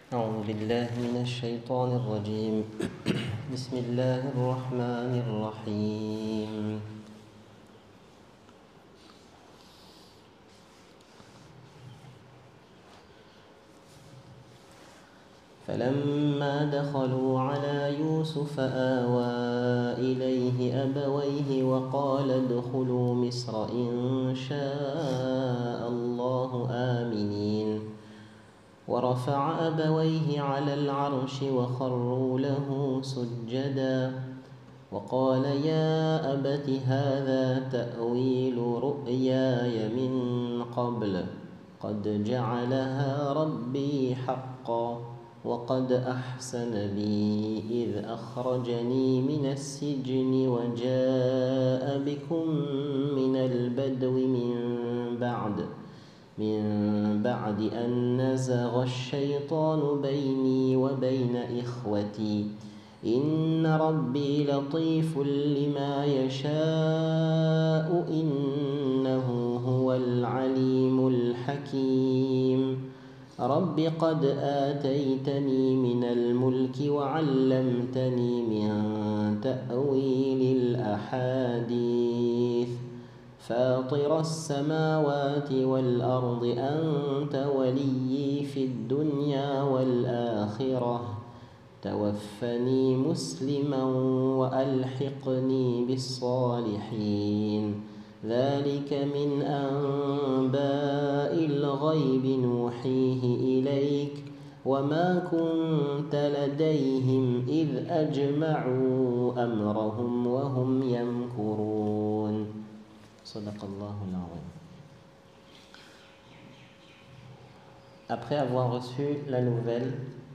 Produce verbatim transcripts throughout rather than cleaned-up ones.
أعوذ بالله من الشيطان الرجيم بسم الله الرحمن الرحيم فلما دخلوا على يوسف آوى إليه أبويه وقال ادخلوا مصر إن شاء الله آمنين ورفع أبويه على العرش وخروا له سجدا وقال يا أبت هذا تأويل رؤياي من قبل قد جعلها ربي حقا وقد أحسن بي إذ أخرجني من السجن وجاء بكم من البدو من بعد من بعد أن نزغ الشيطان بيني وبين إخوتي إن ربي لطيف لما يشاء إنه هو العليم الحكيم رب قد آتيتني من الملك وعلمتني من تأويل الأحاديث فاطر السماوات والأرض أنت وليي في الدنيا والآخرة توفني مسلما وألحقني بالصالحين ذلك من أنباء الغيب نوحيه إليك وما كنت لديهم إذ أجمعوا أمرهم وهم يمكرون صدق الله العظيم. Après avoir reçu la nouvelle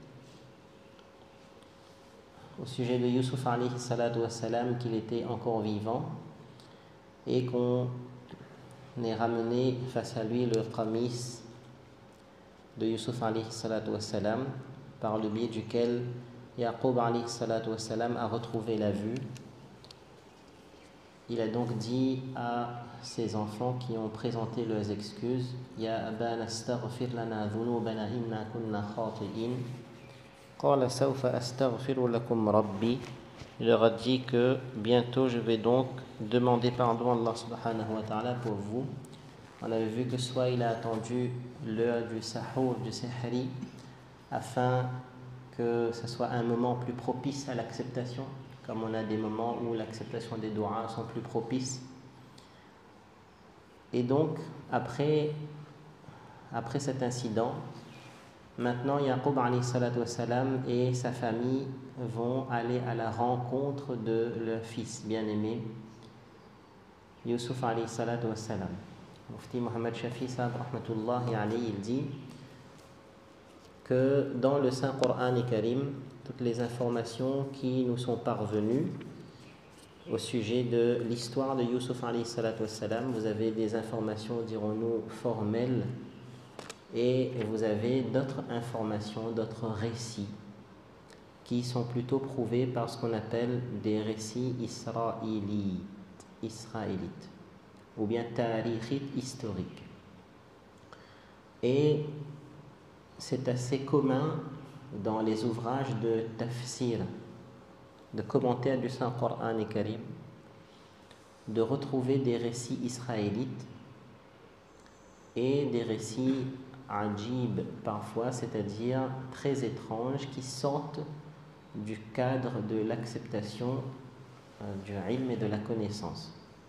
au sujet de Youssouf alayhi salatu wassalam qu'il était encore vivant et qu'on ait ramené face à lui le qamis de Youssouf alayhi salatu wassalam par le biais duquel Yaqub alayhi salatu wassalam a retrouvé la vue. Il a donc dit à ses enfants qui ont présenté leurs excuses Ya abana astaghfir lana dhunubana inna kunna khati'in qala sawfa astaghfiru lakum rabbi. Il leur a dit que bientôt je vais donc demander pardon à Allah subhanahu wa ta'ala pour vous. On avait vu que soit il a attendu l'heure du sahur, du sahri, afin que ce soit un moment plus propice à l'acceptation, comme on a des moments où l'acceptation des doigts sont plus propices. Et donc, après, après cet incident, maintenant Yaqub alayhi salatu wassalam et sa famille vont aller à la rencontre de leur fils bien-aimé, Youssouf alayhi salatu wassalam. Mufti Muhammad Shafi Sahab rahmatullahi alayhi, il dit que dans le Saint Coran et Karim, toutes les informations qui nous sont parvenues au sujet de l'histoire de Youssouf alayhi salatu wassalam, vous avez des informations, dirons-nous, formelles, et vous avez d'autres informations, d'autres récits qui sont plutôt prouvés par ce qu'on appelle des récits israélites, israélites ou bien tarikhit historiques. Et c'est assez commun dans les ouvrages de tafsir, de commentaires du Saint-Coran et Karim, de retrouver des récits israélites et des récits ajib parfois, c'est-à-dire très étranges, qui sortent du cadre de l'acceptation euh, du ilm et de la connaissance.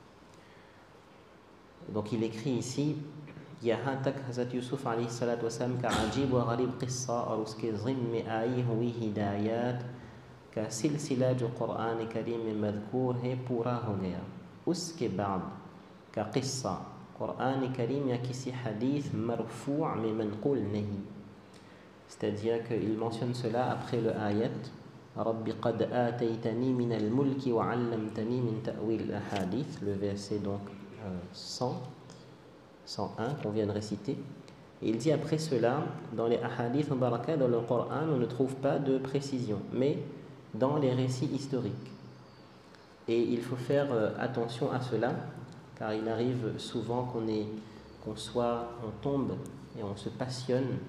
Donc il écrit ici Yahatak Hazat Yusuf alayhi salatu wassalam ka ajib wa gharib qissa aruske zimmi ayi hui hidayat ka silsila du Qur'an karim madhkour hai pura ho gaya uske baad ka qissa Qur'an karim ya kisi hadith marfou' mais manqul nahi. C'est-à-dire qu'il mentionne cela après le ayat Rabbi qad ataytani min al-mulki wa 'allamtani min ta'wil al-ahadith, le verset donc cent, cent un qu'on vient de réciter. Et il dit après cela, dans les ahadith mubarakah, dans le Coran, on ne trouve pas de précision, mais dans les récits historiques. Et il faut faire attention à cela, car il arrive souvent qu'on est, qu'on soit, on tombe et on se passionne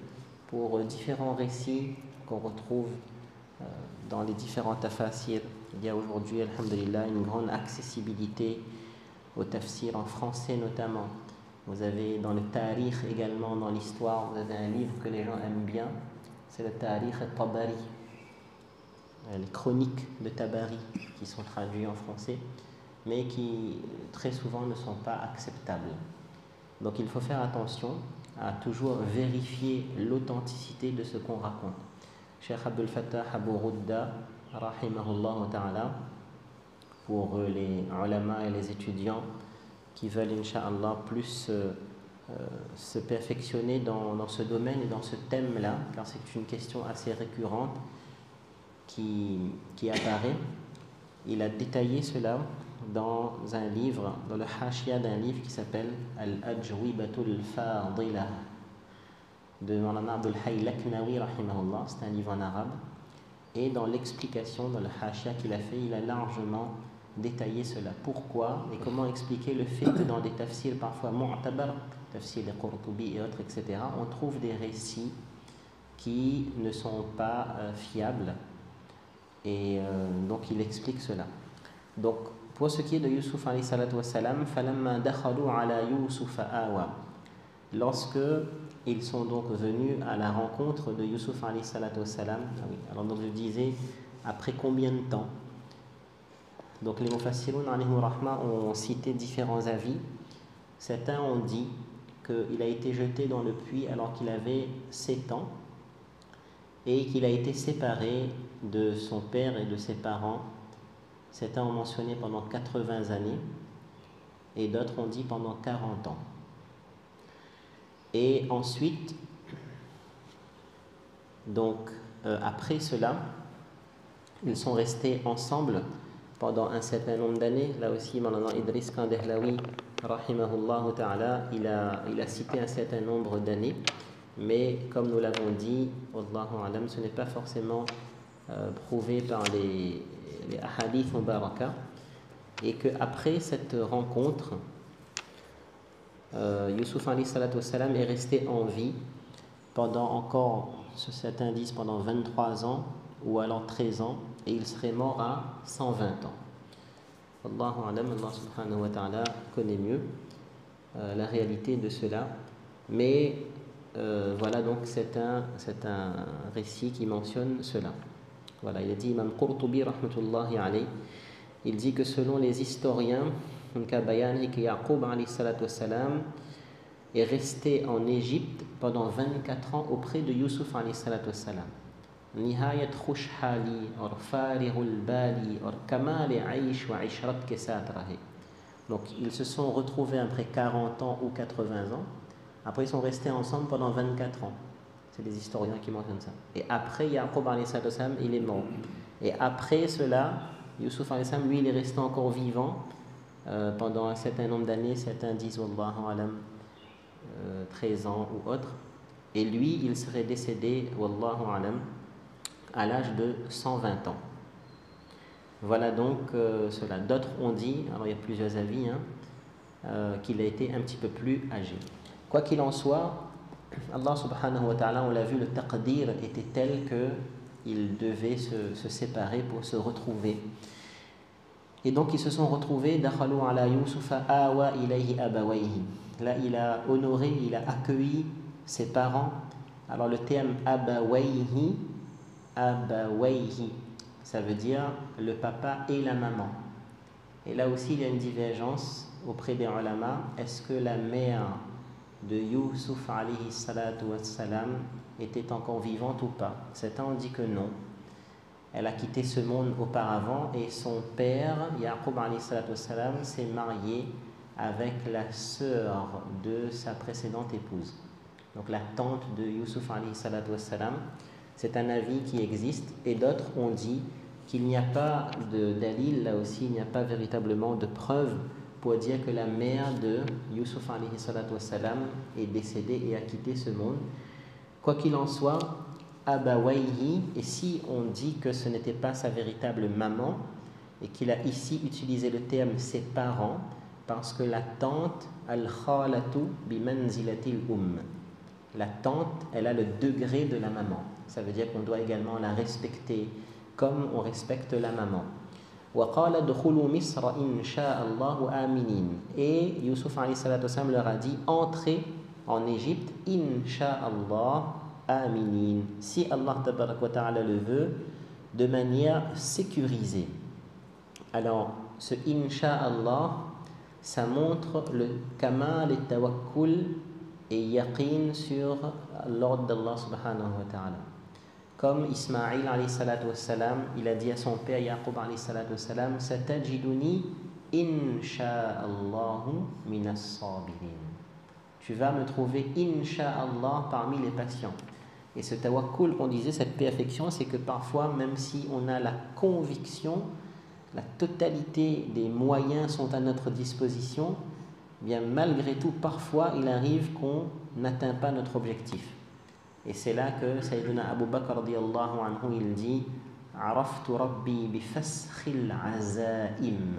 pour différents récits qu'on retrouve euh, dans les différents tafasirs. Il y a aujourd'hui, alhamdulillah, une grande accessibilité au tafsir en français notamment. Vous avez dans le tarikh également, dans l'histoire, vous avez un livre que les gens aiment bien, c'est le Tarikh al-Tabari, les chroniques de Tabari qui sont traduites en français, mais qui très souvent ne sont pas acceptables. Donc il faut faire attention à toujours vérifier l'authenticité de ce qu'on raconte. Cheikh Abdul Fattah Abu Ghudda, rahimahullah ta'ala, pour les ulama et les étudiants qui veulent, incha'Allah, plus euh, euh, se perfectionner dans, dans ce domaine et dans ce thème-là, car c'est une question assez récurrente qui, qui apparaît. Il a détaillé cela dans un livre, dans le hashia d'un livre qui s'appelle Al-Ajwibatul Fadila de Mawlana Abdul Hayy Laknawi, rahimahullah. C'est un livre en arabe. Et dans l'explication, dans le hashia qu'il a fait, il a largement détailler cela. Pourquoi et comment expliquer le fait que dans des tafsirs parfois mu'tabar, tafsir de Qurtubi et autres, et cetera, on trouve des récits qui ne sont pas euh, fiables. Et euh, donc il explique cela. Donc pour ce qui est de Yusuf alayhi salatu wa salam, falamma dakhalu ala Yusuf awa. Lorsque ils sont donc venus à la rencontre de Yusuf alayhi salatu wa salam, ah oui, alors donc je disais, après combien de temps? Donc les Mufassiroun alayhim rahma ont cité différents avis. Certains ont dit qu'il a été jeté dans le puits alors qu'il avait sept ans et qu'il a été séparé de son père et de ses parents. Certains ont mentionné pendant quatre-vingts années et d'autres ont dit pendant quarante ans. Et ensuite, donc euh, après cela, ils sont restés ensemble pendant un certain nombre d'années. Là aussi, Mawlana Idriss Kandahlawi, rahimahullah ta'ala, il a, il a cité un certain nombre d'années, mais comme nous l'avons dit, wallahu alam, ce n'est pas forcément euh, prouvé par les, les ahadith mubaraka, et qu'après cette rencontre, euh, Yusuf alayhi salatu wassalam est resté en vie pendant encore, certains disent pendant vingt-trois ans, ou alors treize ans, et il serait mort à cent vingt ans. Allahu alam, Allah subhanahu wa ta'ala connaît mieux euh, la réalité de cela, mais euh, voilà, donc c'est un, c'est un récit qui mentionne cela. Voilà, il a dit, Imam Qurtubi rahmatullahi alayhi, il dit que selon les historiens, que Yaqub alayhi salatu wassalam est resté en Égypte pendant vingt-quatre ans auprès de Yusuf alayhi salatu wassalam. نهاية خوشحالي اور فارغ البالي اور كمال عيش وعشرة كسات راهي. Donc ils se sont retrouvés après quarante ans ou quatre-vingts ans. Après ils sont restés ensemble pendant vingt-quatre ans. C'est les historiens qui mentionnent ça. Et après Yaqub alayhi salam, il est mort. Et après cela, Yusuf alayhi salam, lui, il est resté encore vivant euh, pendant un certain nombre d'années. Certains disent wallahu alam euh, treize ans ou autre. Et lui, il serait décédé wallahu alam à l'âge de cent vingt ans. Voilà donc euh, cela. D'autres ont dit, alors il y a plusieurs avis, hein, euh, qu'il a été un petit peu plus âgé. Quoi qu'il en soit, Allah subhanahu wa ta'ala, on l'a vu, le taqdir était tel qu'ils devaient se, se séparer pour se retrouver. Et donc ils se sont retrouvés, dakhalu ala Yusufa awa ilayhi abawayhi. Là il a honoré, il a accueilli ses parents. Alors le terme abawayhi, abawayhi, ça veut dire le papa et la maman. Et là aussi il y a une divergence auprès des ulama. Est-ce que la mère de Yusuf alayhi salatu wassalam était encore vivante ou pas? Certains ont dit que non. Elle a quitté ce monde auparavant et son père, Yaqub alayhi salatu wassalam, s'est marié avec la sœur de sa précédente épouse. Donc la tante de Yusuf alayhi salatu wassalam. C'est un avis qui existe, et d'autres ont dit qu'il n'y a pas de dalil, là aussi il n'y a pas véritablement de preuve pour dire que la mère de Yusuf alayhi salatu wassalam est décédée et a quitté ce monde. Quoi qu'il en soit, abawayhi, et si on dit que ce n'était pas sa véritable maman, et qu'il a ici utilisé le terme ses parents, parce que la tante, al-khalatu bi manzilatil umm. la tante, elle a le degré de la maman. Ça veut dire qu'on doit également la respecter comme on respecte la maman. وَقَالَ دُخُلُوا مِصْرَ إِنْ شَاءَ اللَّهُ آمِنِينَ. Et Youssouf alayhi salatu wassalam leur a dit, entrez en Égypte, إِنْ شَاءَ اللَّهُ آمِنِينَ, si Allah tabarak wa ta'ala le veut, de manière sécurisée. Alors, ce Inch'Allah, ça montre le kamal et tawakkul et yaqin sur l'ordre d'Allah subhanahu wa ta'ala. Comme Ismaïl alayhi salatu wassalam, il a dit à son père Yaqub alayhi salatu wassalam, satajiduni insha'Allahu minas sabirin. Tu vas me trouver insha'Allah parmi les patients. Et ce tawakkul qu'on disait, cette perfection, c'est que parfois, même si on a la conviction, la totalité des moyens sont à notre disposition, bien malgré tout, parfois, il arrive qu'on n'atteint pas notre objectif. Et c'est là que Sayyidina Abu Bakr radiyallahu anhu, il dit « Araftu Rabbi bifaskhil azaim »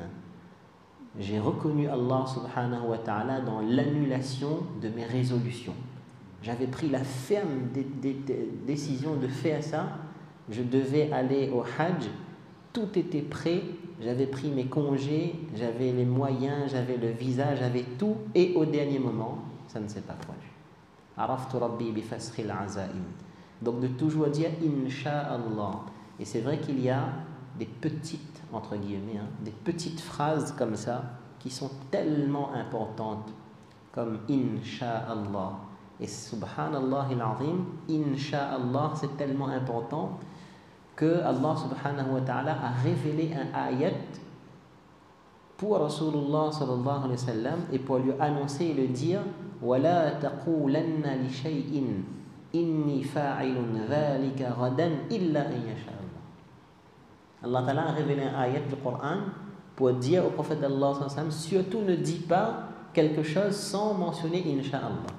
J'ai reconnu Allah subhanahu wa ta'ala dans l'annulation de mes résolutions. J'avais pris la ferme dé- dé- dé- décision de faire ça. Je devais aller au Hajj. Tout était prêt. J'avais pris mes congés, j'avais les moyens, j'avais le visa, j'avais tout. Et au dernier moment, ça ne s'est pas produit. Araftu Rabbi bifaskhil azaim. Donc de toujours dire Inch'Allah. Et c'est vrai qu'il y a des petites, entre guillemets, hein, des petites phrases comme ça qui sont tellement importantes, comme Inch'Allah. Et subhanallah il-azim, Inch'Allah, c'est tellement important que Allah subhanahu wa ta'ala a révélé un ayat pour Rasulullah sallallahu alayhi wa sallam et pour lui annoncer et le dire وَلَا تَقُولَنَّ لِشَيْءٍ إِنِّي فَاعِلٌ ذَلِكَ غَدًا إِلَّا أَن يَشَاءَ اللَّهُ. Allah ta'ala a révélé un ayat du Coran pour dire au prophète d'Allah sallallahu alayhi wa sallam, surtout ne dis pas quelque chose sans mentionner Inch'Allah.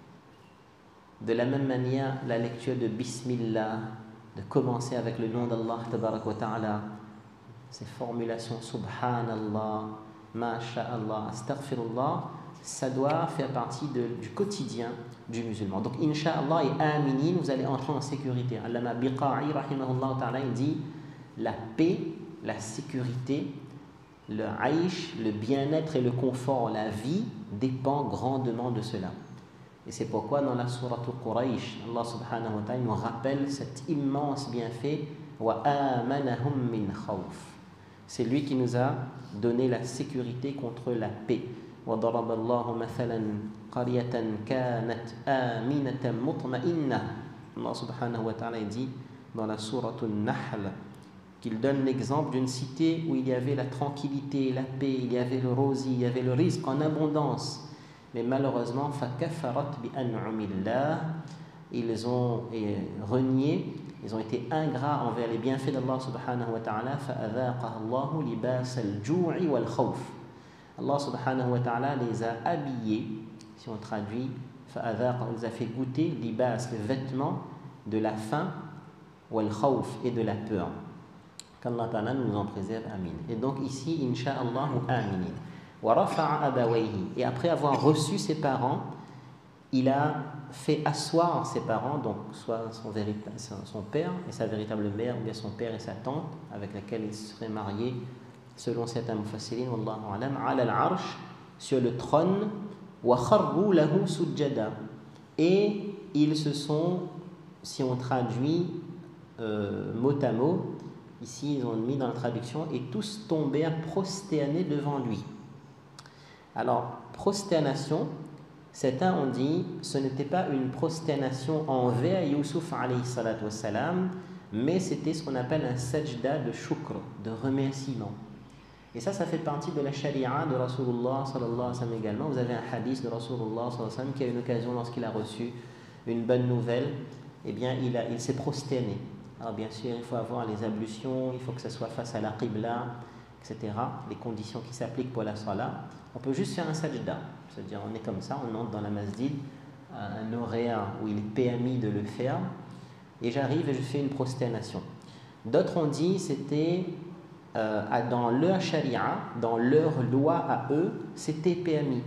De la même manière, la lecture de Bismillah, de commencer avec le nom d'Allah tabarak wa ta'ala, ces formulations Subhanallah, Masha'Allah, Astaghfirullah, ça doit faire partie de, du quotidien du musulman. Donc Inch'Allah et Aminin, vous allez entrer en sécurité. Allama Biqa'i rahimahullah ta'ala, il dit la paix, la sécurité, le aïch, le bien-être et le confort, la vie dépend grandement de cela. Et c'est pourquoi dans la sourate Quraysh, Allah subhanahu wa ta'ala nous rappelle cet immense bienfait wa amanahum min khawf. C'est lui qui nous a donné la sécurité contre la paix. Wa daraba Allahu mathalan qaryatan kanat aminatan mutma'innah. Allah subhanahu wa ta'ala dit dans la sourate An-Nahl qu'il donne l'exemple d'une cité où il y avait la tranquillité, la paix, il y avait le rosi, il y avait le risque en abondance. Mais malheureusement, فَكَفَرَتْ بِأَنْعُمِ اللَّهِ, ils ont renié, ils ont été ingrats envers les bienfaits d'Allah subhanahu wa ta'ala. فَأَذَاقَهَا اللَّهُ لِبَاسَ الْجُوعِ وَالْخَوْفِ. Allah subhanahu wa ta'ala les a habillés, si on traduit, فَأَذَاقَهَا, il les a fait goûter libas, le vêtement de la faim, وَالْخَوْفِ, et de la peur. Qu'Allah ta'ala nous en préserve, amin. Et donc ici, Inch'Allah ou aminin. Et après avoir reçu ses parents, il a fait asseoir ses parents, donc soit son, véritable, son père et sa véritable mère, ou bien son père et sa tante, avec laquelle il serait marié, selon certains mufassirin, wallahu alam, ala al-arsh, sur le trône, wa kharru lahu sujjada. Et ils se sont, si on traduit euh, mot à mot, ici ils ont mis dans la traduction, et tous tombèrent prosternés devant lui. Alors, prosternation, certains ont dit ce n'était pas une prosternation envers Youssouf alayhi salatu wassalam, mais c'était ce qu'on appelle un sajda de shukr, de remerciement. Et ça, ça fait partie de la sharia de Rasulullah sallallahu alayhi wa sallam également. Vous avez un hadith de Rasulullah sallallahu alayhi wa sallam qui a eu une occasion, lorsqu'il a reçu une bonne nouvelle, eh bien, il, a, il s'est prosterné. Alors bien sûr, il faut avoir les ablutions, il faut que ça soit face à la qibla, et cetera. Les conditions qui s'appliquent pour la salat. On peut juste faire un sajda, c'est-à-dire on est comme ça, on entre dans la masjid à un horaire où il est permis de le faire, et j'arrive et je fais une prosternation. D'autres ont dit c'était euh, dans leur sharia, dans leur loi à eux, c'était permis.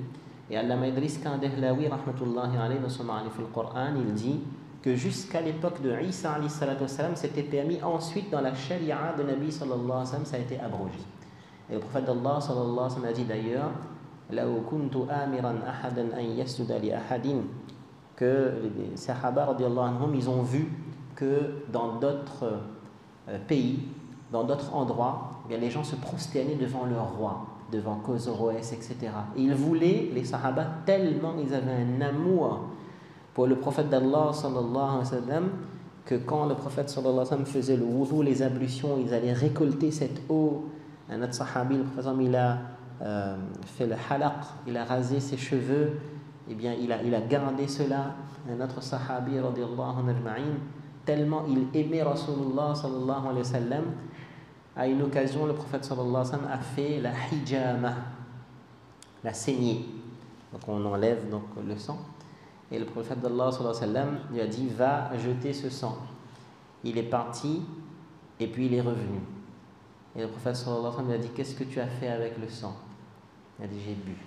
Et Allama Idriss Kandahlawi, rahmatullahi alayhi, dans son Ma'arif al-Qur'an, il dit que jusqu'à l'époque de Isa alayhi salatu wassalam, c'était permis. Ensuite, dans la sharia de Nabi sallallahu alayhi wa sallam, ça a été abrogé. Et le prophète d'Allah sallallahu alayhi wa sallam a dit d'ailleurs لَوْ كُنْتُ آمِرًا أَحَدًا أَنْ يَسْجُدَ لِأَحَدٍ, que les Sahaba radiallahu anhum, ils ont vu que dans d'autres pays, dans d'autres endroits, eh bien, les gens se prosternaient devant leur roi, devant Cosroès, et cetera. Et ils voulaient, les Sahaba, tellement ils avaient un amour pour le prophète d'Allah sallallahu alayhi wa sallam, que quand le prophète sallallahu alayhi wa sallam faisait le wudu, les ablutions, ils allaient récolter cette eau. Un autre sahabi, le prophète, il a euh, fait le halaq, il a rasé ses cheveux, eh bien il a, il a gardé cela. Un autre sahabi, radiallahu anhu, tellement il aimait Rasulullah sallallahu alayhi wa sallam, à une occasion, le prophète sallallahu alayhi wa sallam a fait la hijama, la saignée. Donc on enlève donc le sang. Et le prophète d'Allah sallallahu alayhi wa sallam lui a dit, va jeter ce sang. Il est parti et puis il est revenu. Et le prophète sallallahu alayhi wa sallam lui a dit, qu'est-ce que tu as fait avec le sang? Il a dit, j'ai bu.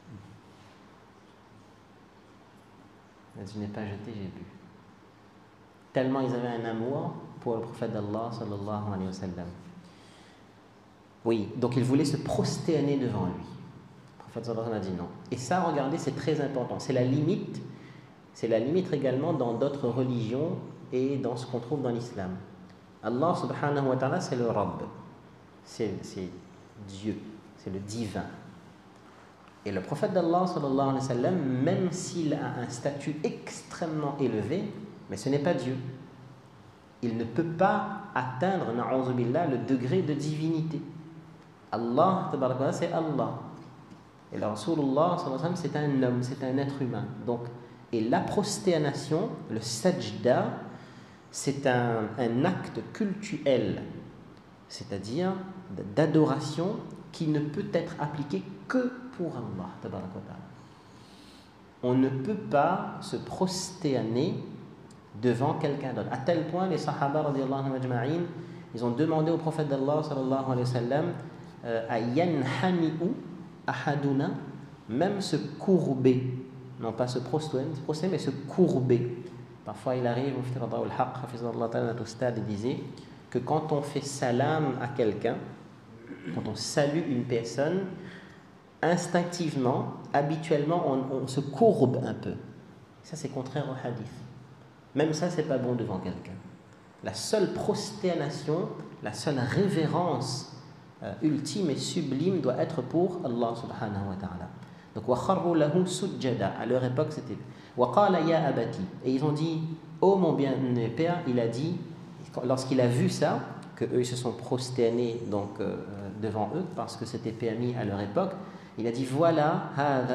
Il a dit, je n'ai pas jeté, j'ai bu. Tellement ils avaient un amour pour le prophète d'Allah sallallahu alayhi wa sallam. Oui, donc ils voulaient se prosterner devant lui. Le prophète sallallahu alayhi wa sallam a dit non. Et ça, regardez, c'est très important. C'est la limite, c'est la limite également dans d'autres religions et dans ce qu'on trouve dans l'islam. Allah subhanahu wa ta'ala, c'est le Rabb. C'est, c'est Dieu, c'est le divin. Et le prophète d'Allah sallallahu alayhi wa sallam, même s'il a un statut extrêmement élevé, mais ce n'est pas Dieu. Il ne peut pas atteindre, na'oudhu billah, le degré de divinité. Allah, c'est Allah. Et le Rasulullah, c'est un homme, c'est un être humain. Donc, et la prosternation, le sajda, c'est un, un acte cultuel, c'est-à-dire d'adoration qui ne peut être appliqué que pour Allah. On ne peut pas se prosterner devant quelqu'un d'autre. À tel point, les Sahaba, radiallahu anhum ajma'in, ils ont demandé au prophète d'Allah, sallallahu alayhi wa sallam, à yanhani'u ahaduna, même se courber, non pas se prosterner, mais se courber. Parfois, il arrive, Mufti Rada al-Haq, hafizallah ta'ala, notre stade, disait que quand on fait salam à quelqu'un, quand on salue une personne, instinctivement, habituellement, on, on se courbe un peu. Ça, c'est contraire au hadith. Même ça, c'est pas bon devant quelqu'un. La seule prosternation, la seule révérence euh, ultime et sublime doit être pour Allah subhanahu wa ta'ala. Donc, wa kharru lahu sujjada. À leur époque, c'était wa qala ya abati. Et ils ont dit, oh mon bien-aimé père, il a dit, lorsqu'il a vu ça, que eux ils se sont prosternés donc euh, devant eux parce que c'était permis à leur époque. Il a dit, voilà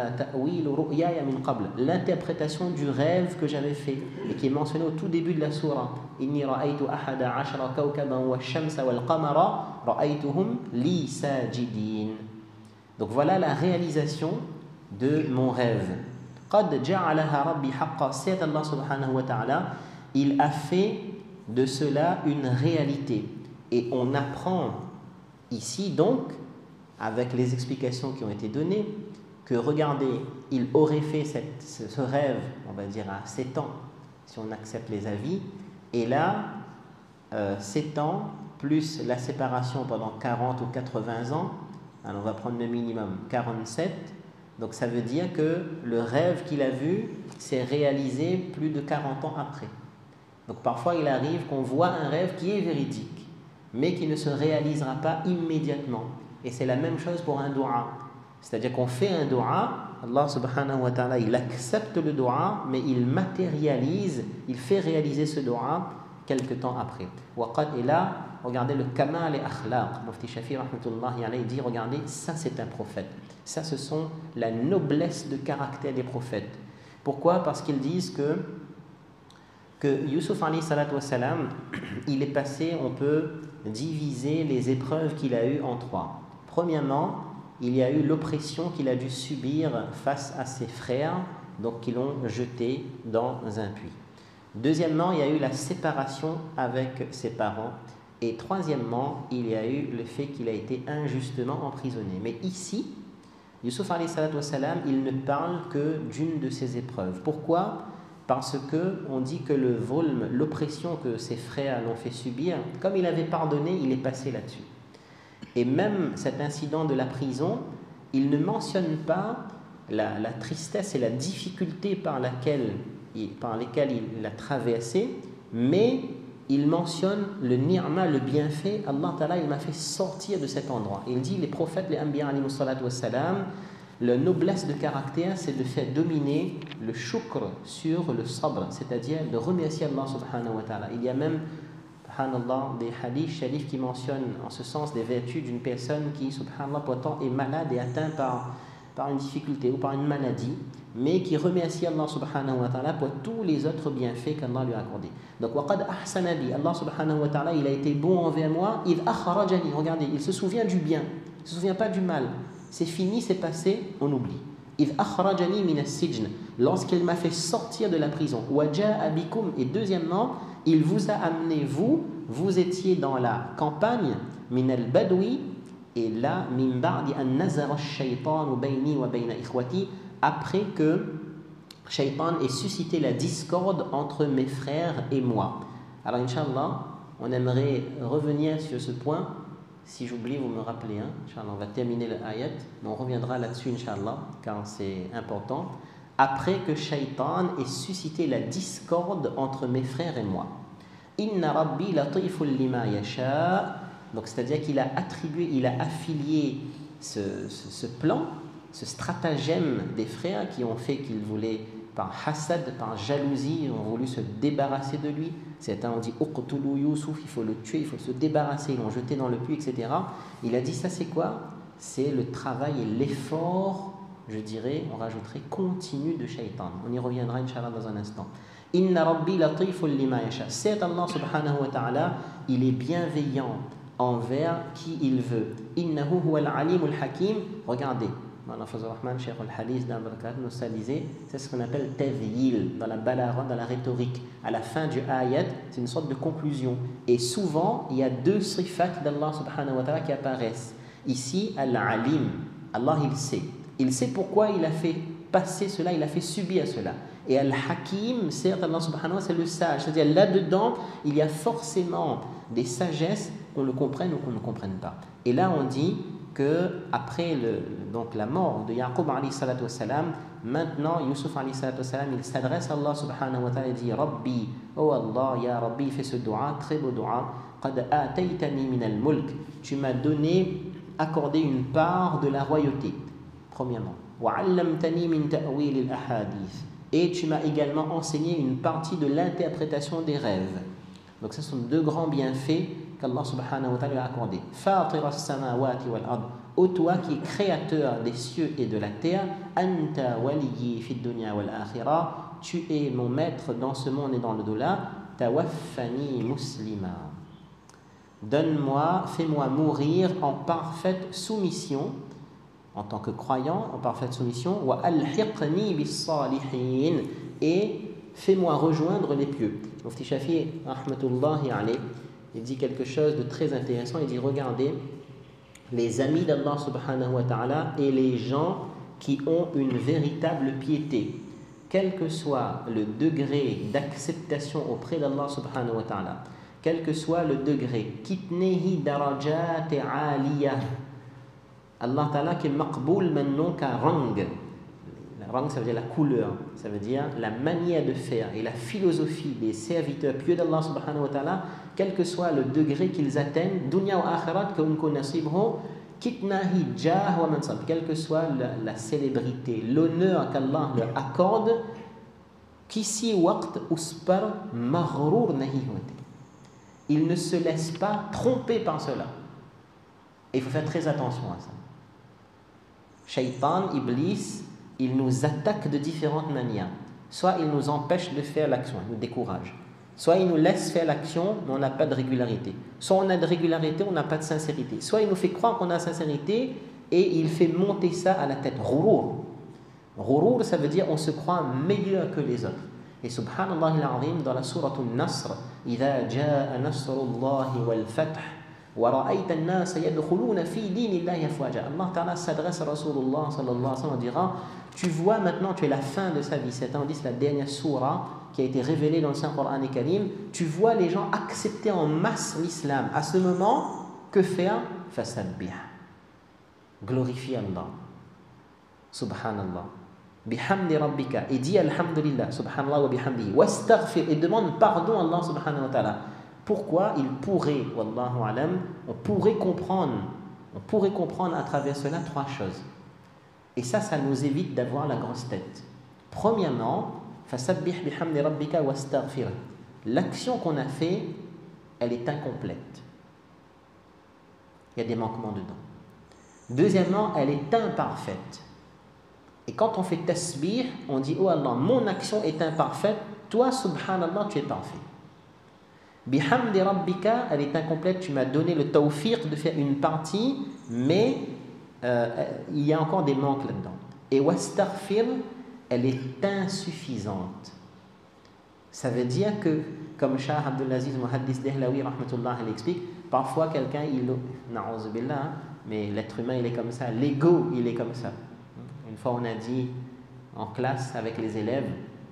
l'interprétation du rêve que j'avais fait et qui est mentionné au tout début de la sourate. Inni ra'aytu ahada ashara kawkaban wa shamsa wal qamara ra'aytuhum li sajidin. Donc voilà la réalisation de mon rêve. Qad ja'alaha rabbi haqqa. C'est Allah subhanahu wa ta'ala, il a fait de cela une réalité. Et on apprend ici donc, avec les explications qui ont été données, que regardez, il aurait fait cette, ce, ce rêve, on va dire à sept ans, si on accepte les avis, et là, euh, sept ans, plus la séparation pendant quarante ou quatre-vingts ans, alors on va prendre le minimum, quarante-sept, donc ça veut dire que le rêve qu'il a vu s'est réalisé plus de quarante ans après. Donc parfois il arrive qu'on voit un rêve qui est véridique, mais qui ne se réalisera pas immédiatement. Et c'est la même chose pour un dua. C'est-à-dire qu'on fait un dua, Allah subhanahu wa ta'ala, il accepte le dua, mais il matérialise, il fait réaliser ce dua quelque temps après. Et là, regardez le kamal et akhlaq. Mufti Shafi rahmatullahi alayhi dit, regardez, ça c'est un prophète. Ça, ce sont la noblesse de caractère des prophètes. Pourquoi? Parce qu'ils disent que que Yusuf alayhi salatu wassalam, il est passé, on peut diviser les épreuves qu'il a eues en trois. Premièrement, il y a eu l'oppression qu'il a dû subir face à ses frères, donc qui l'ont jeté dans un puits. Deuxièmement, il y a eu la séparation avec ses parents. Et troisièmement, il y a eu le fait qu'il a été injustement emprisonné. Mais ici, Yusuf alayhi salatu wassalam, il ne parle que d'une de ses épreuves. Pourquoi? Parce qu'on dit que le volme, l'oppression que ses frères l'ont fait subir, comme il avait pardonné, il est passé là-dessus. Et même cet incident de la prison, il ne mentionne pas la, la tristesse et la difficulté par, laquelle, par lesquelles il a traversé, mais il mentionne le ni'ma, le bienfait. Allah Ta'ala, il m'a fait sortir de cet endroit. Il dit, les prophètes, les anbiya alayhimu salatu wassalam, la noblesse de caractère, c'est de faire dominer le shukr sur le sabr, c'est-à-dire de remercier Allah subhanahu wa ta'ala. Il y a même, subhanallah, des hadiths sharifs qui mentionnent en ce sens des vertus d'une personne qui, subhanallah, pourtant est malade et atteint par, par une difficulté ou par une maladie, mais qui remercie Allah subhanahu wa ta'ala pour tous les autres bienfaits qu'Allah lui a accordés. Donc, waqad ahsana bi, Allah subhanahu wa ta'ala, il a été bon envers moi, il akhrajani, regardez, il se souvient du bien, il ne se souvient pas du mal. C'est fini, c'est passé, on oublie. إِذْ أَخْرَجَنِي مِنَ السِّجْنِ, lorsqu'il m'a fait sortir de la prison. وَجَاءَ بِكُمْ, et deuxièmement, il vous a amené, vous, vous étiez dans la campagne, مِنَ الْبَدْوِ, et là, مِنْ بَعْدِ أَنْ نَزَغَ الشَّيْطَانُ بَيْنِي وَبَيْنَ إِخْوَتِي, après que Shaitan ait suscité la discorde entre mes frères et moi. Alors, Inch'Allah, on aimerait revenir sur ce point. Si j'oublie, vous me rappelez, hein? Inch'Allah, on va terminer le ayat, mais on reviendra là-dessus, Inch'Allah, car c'est important. Après que Shaitan ait suscité la discorde entre mes frères et moi. Inna Rabbi latiful lima yasha. Donc, c'est-à-dire qu'il a attribué, il a affilié ce, ce, ce plan, ce stratagème des frères qui ont fait qu'ils voulaient, par hasad, par jalousie, ont voulu se débarrasser de lui. Certains ont dit Uqtulu Yusuf, il faut le tuer, il faut se débarrasser, ils l'ont jeté dans le puits, et cetera. Il a dit ça, c'est quoi? C'est le travail et l'effort, je dirais, on rajouterait continu de Shaitan. On y reviendra, Inch'Allah, dans un instant. Inna Rabbi latiful lima yasha. C'est Allah subhanahu wa ta'ala, il est bienveillant envers qui il veut. Innahu huwa al-alimul hakim. Regardez. Cheikh al-Hadith c'est ce qu'on appelle tavyil dans la balagha, dans la rhétorique. À la fin du ayat, c'est une sorte de conclusion. Et souvent, il y a deux sifat d'Allah subhanahu wa ta'ala qui apparaissent. Ici, al-alim, Allah il sait. Il sait pourquoi il a fait passer cela, il a fait subir cela. Et al-hakim, certes, Allah subhanahu wa ta'ala, c'est le sage. C'est-à-dire là-dedans, il y a forcément des sagesses qu'on le comprenne ou qu'on ne comprenne pas. Et là, on dit que après le, donc la mort de Yaqub alayhi salatu wassalam, maintenant Yusuf alayhi salatu wassalam, il s'adresse à Allah subhanahu wa ta'ala et dit Rabbi, oh Allah, ya Rabbi, il fait ce dua, très beau dua, qad ataytani min al-mulk, tu m'as donné, accordé une part de la royauté, premièrement, wa 'allamtani min ta'wil al-ahadith, et tu m'as également enseigné une partie de l'interprétation des rêves. Donc ce sont deux grands bienfaits qu'Allah subhanahu wa ta'ala a accordé. Fatir as-samawati wal-ard, ô toi qui es créateur des cieux et de la terre, anta waliyyi fid dunya wal akhirah, tu es mon maître dans ce monde et dans le delà, tawaffani muslima. Donne-moi, fais-moi mourir en parfaite soumission, en tant que croyant, en parfaite soumission, wa alhiqni bis-salihin, et fais-moi rejoindre les pieux. Mufti Shafi'i rahmatullahi alayhi, il dit quelque chose de très intéressant. Il dit, regardez, les amis d'Allah subhanahu wa ta'ala et les gens qui ont une véritable piété, quel que soit le degré d'acceptation auprès d'Allah subhanahu wa ta'ala, quel que soit le degré, kitnehi darajat aliyah, Allah ta'ala qui est maqboul maintenant qu'à rang. La rang, ça veut dire la couleur, ça veut dire la manière de faire et la philosophie des serviteurs pieux d'Allah subhanahu wa ta'ala, quel que soit le degré qu'ils atteignent, dunya wa akhirat, kitnahi jah wa mansab, quelle que soit la, la célébrité, l'honneur qu'Allah leur accorde, kisi waqt uspar maghrur nahi. Il ne se laisse pas tromper par cela. Et il faut faire très attention à ça. Shaitan, Iblis, il nous attaque de différentes manières. Soit il nous empêche de faire l'action, il nous décourage. Soit il nous laisse faire l'action, mais on n'a pas de régularité. Soit on a de régularité, on n'a pas de sincérité. Soit il nous fait croire qu'on a sincérité et il fait monter ça à la tête. Ghurur. Ghurur, ça veut dire on se croit meilleur que les autres. Et subhanallah al-azim, dans la sourate An-Nasr, إِذَا جَاءَ نَصْرُ اللَّهِ وَالْفَتْحِ وَرَأَيْتَ النَّاسَ يَدْخُلُونَ فِي دِينِ اللَّهِ أَفْوَاجًا. Allah Ta'ala s'adresse à Rasulullah sallallahu alayhi wa sallam, dira, tu vois maintenant, tu es la fin de sa vie, c'est la dernière sourate qui a été révélée dans le Saint-Coran Karim, tu vois les gens accepter en masse l'islam. À ce moment, que faire? Fasabbih. Glorifie Allah. Subhanallah. Bihamdi rabbika. Et dis alhamdulillah. Subhanallah wa bihamdihi. Wastaghfir. Et demande pardon à Allah subhanahu wa ta'ala. Pourquoi? Il pourrait, wallahu alam, on pourrait comprendre, on pourrait comprendre à travers cela trois choses. Et ça, ça nous évite d'avoir la grosse tête. Premièrement, fasabbih bihamdi rabbika wastaghfir. L'action qu'on a fait, elle est incomplète. Il y a des manquements dedans. Deuxièmement, elle est imparfaite. Et quand on fait tasbih, on dit, oh Allah, mon action est imparfaite, toi, subhanallah, tu es parfait. Bihamdi rabbika, elle est incomplète, tu m'as donné le tawfiq de faire une partie, mais euh, il y a encore des manques là-dedans. Et wastaghfir, elle est insuffisante. Ça veut dire que, comme Shah Abdulaziz Muhaddis Dehlawi, rahmatullah, il explique, parfois quelqu'un, il, na'ouz billah, mais l'être humain, il est comme ça, l'ego, il est comme ça. Une fois, on a dit en classe avec les élèves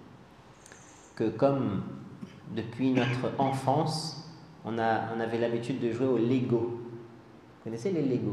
que comme depuis notre enfance, on, a, on avait l'habitude de jouer au Lego. Vous connaissez les Lego?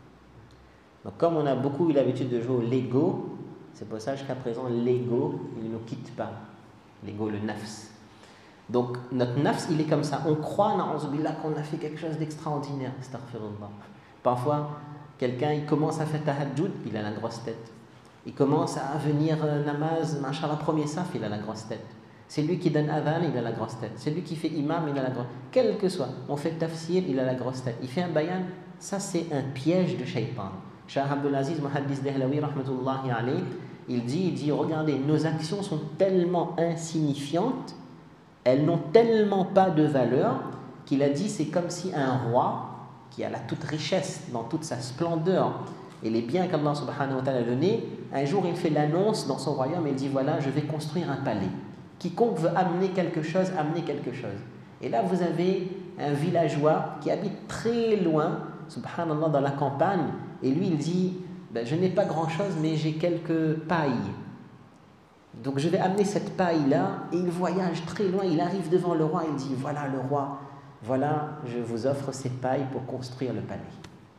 Donc, comme on a beaucoup eu l'habitude de jouer au Lego, c'est pour ça jusqu'à présent, l'ego, il ne nous quitte pas. L'ego, le nafs. Donc, notre nafs, il est comme ça. On croit, na'uzubillah, qu'on a fait quelque chose d'extraordinaire. Astaghfirullah. Parfois, quelqu'un, il commence à faire tahajjud, il a la grosse tête. Il commence à venir euh, namaz, machallah, premier saf, il a la grosse tête. C'est lui qui donne adhan, il a la grosse tête. C'est lui qui fait imam, il a la grosse tête. Quel que soit, on fait tafsir, il a la grosse tête. Il fait un bayan, ça c'est un piège de shaitan. Shah Abdulaziz Muhaddis Dehlawi, rahmatullahi alayhi, il dit, il dit, regardez, nos actions sont tellement insignifiantes, elles n'ont tellement pas de valeur, qu'il a dit, c'est comme si un roi, qui a la toute richesse, dans toute sa splendeur, et les biens qu'Allah subhanahu wa ta'ala a donnés, un jour il fait l'annonce dans son royaume, et il dit, voilà, je vais construire un palais. Quiconque veut amener quelque chose, amener quelque chose. Et là, vous avez un villageois qui habite très loin, subhanallah, dans la campagne, et lui, il dit, ben, je n'ai pas grand-chose, mais j'ai quelques pailles. Donc, je vais amener cette paille-là, et il voyage très loin, il arrive devant le roi, il dit, voilà le roi, voilà, je vous offre ces pailles pour construire le palais.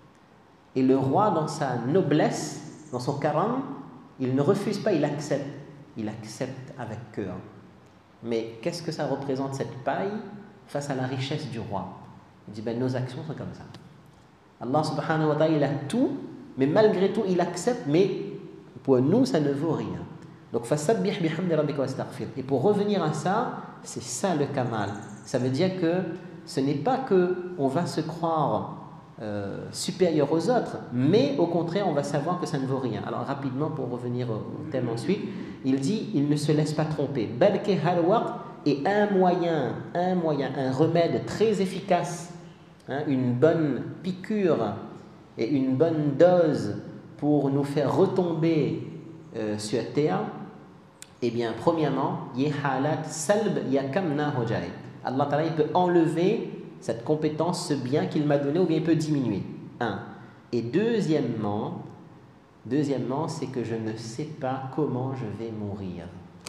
Et le roi, dans sa noblesse, dans son karam, il ne refuse pas, il accepte. Il accepte avec cœur. Mais qu'est-ce que ça représente, cette paille, face à la richesse du roi? Il dit, ben, nos actions sont comme ça. Allah subhanahu wa ta'ala, il a tout, mais malgré tout, il accepte, mais pour nous, ça ne vaut rien. Donc, fasabbih bihamdi rabbika wastaghfir. Et pour revenir à ça, c'est ça le kamal. Ça veut dire que ce n'est pas qu'on va se croire euh, supérieur aux autres, mais au contraire, on va savoir que ça ne vaut rien. Alors, rapidement, pour revenir au thème ensuite, il dit, il ne se laisse pas tromper. Balke halwaq est un moyen, un moyen, un remède très efficace, hein, une bonne piqûre et une bonne dose pour nous faire retomber euh, sur terre. Eh bien, premièrement, yehalat salb yakamna hojai. Allah Ta'ala, il peut enlever cette compétence, ce bien qu'il m'a donné, ou bien il peut diminuer. Un. Et deuxièmement, deuxièmement, c'est que je ne sais pas comment je vais mourir.